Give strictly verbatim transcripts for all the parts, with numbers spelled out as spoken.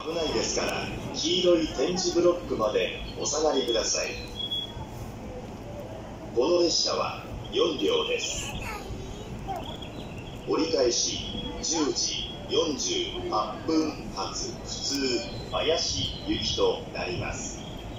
危ないですから、黄色い点字ブロックまでお下がりください。この列車はよんりょうです。折り返しじゅうじよんじゅうはっぷん発普通綾市行きとなります。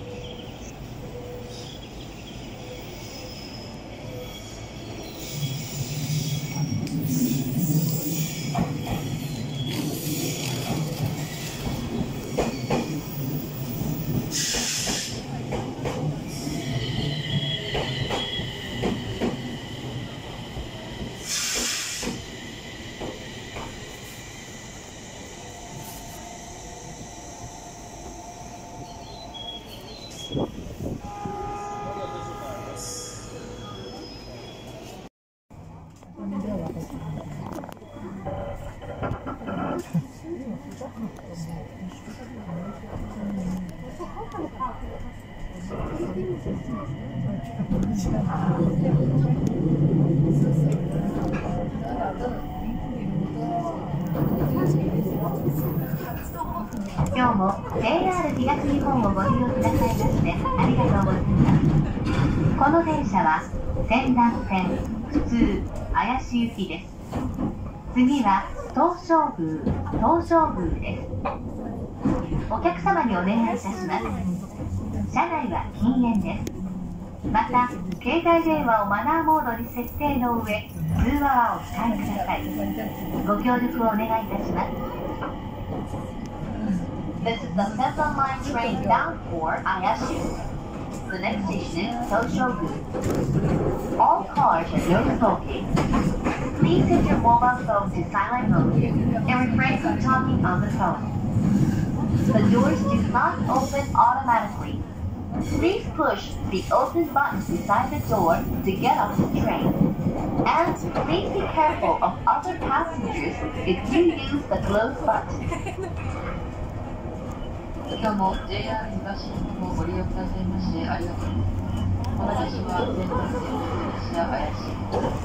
今日も ジェイアール 東日本をご利用くださいましてありがとうございます。この電車は仙南線普通綾市行きです。次は東照宮東照宮です。お客様にお願いいたします。車内は禁煙です。また携帯電話をマナーモードに設定の上通話はお控えください。ご協力をお願いいたします。This is the Central Line train bound for Ayashi. The next station is Toshogu. All cars are no smoking. Please set your mobile phone to silent mode and refrain from talking on the phone. The doors do not open automatically. Please push the open button beside the door to get off the train. And please be careful of other passengers if you use the close button. 今日も ジェイアール 東日本をご利用くださいましてありがとうございます。この列車は仙台線列車綾市。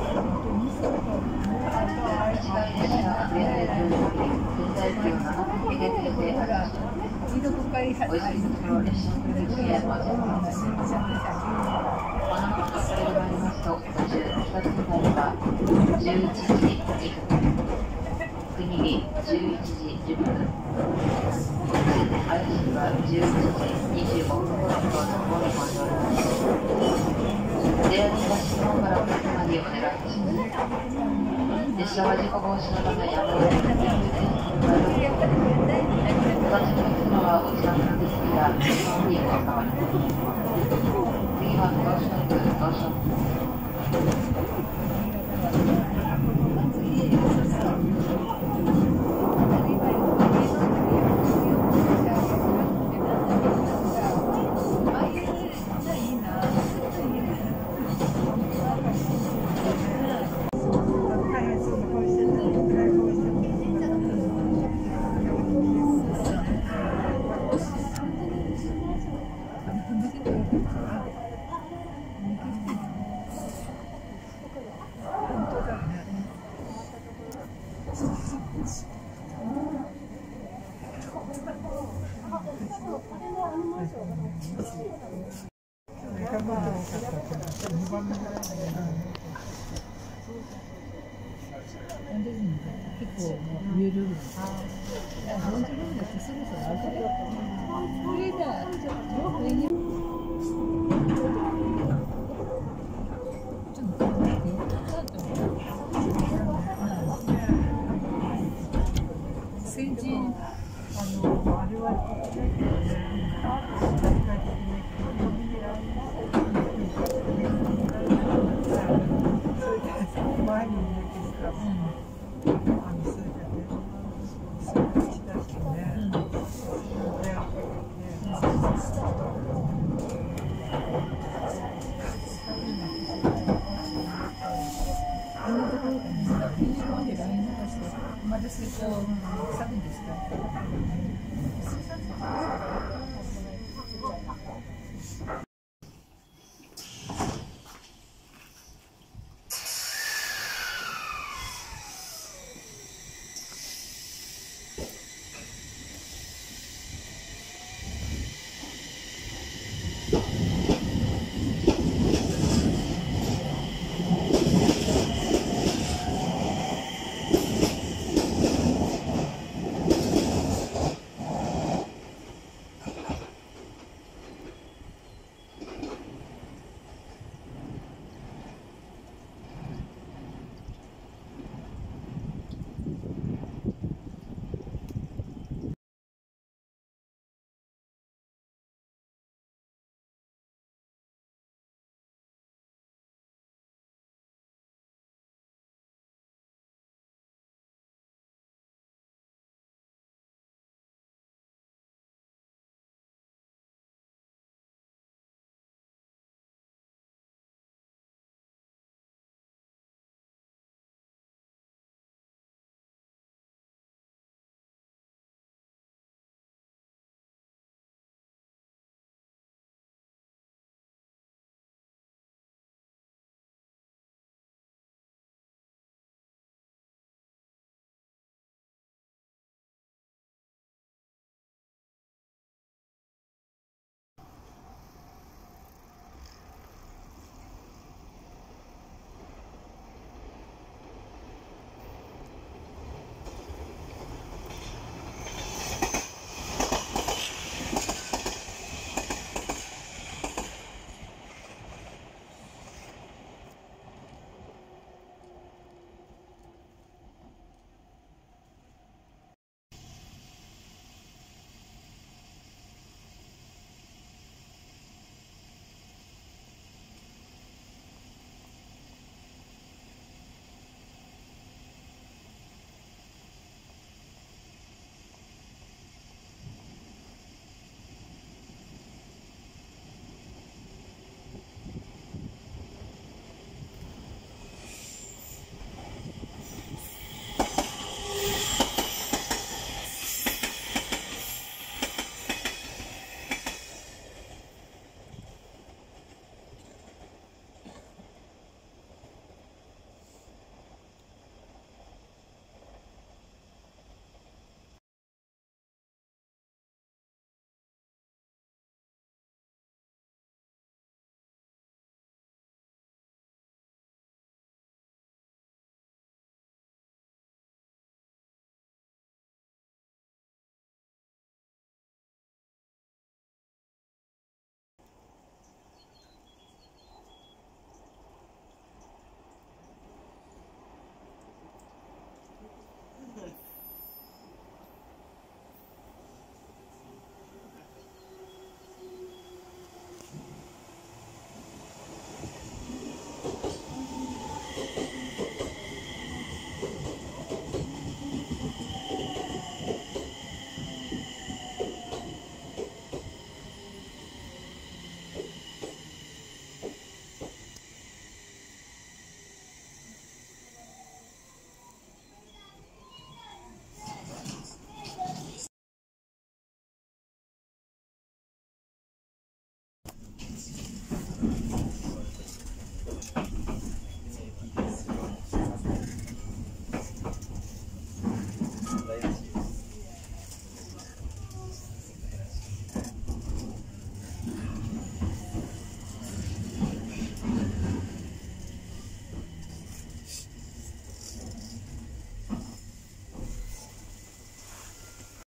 短い列車限定というより仙台駅をななふん限定で発車しております。お急ぎのところ列車の取り付けへお待ちください。このままかかれまいりますと途中ふたつになりはじゅういちじにふん、国見じゅういちじじゅっぷん。綾市はじゅういちじにじゅうごふんごろと乗降にご乗ります。ジェイアール 東日本からお客様にお願いいたします。列車は事故防止のためやむを得ず運転していただきます。お立ちのお客様はお時間なんですが、そのにお収まりください。次は東照宮東照宮。 結構見える。あ、本当にだってそろそろあるよ。これが上に。ちょっと待って。先人あのあれは。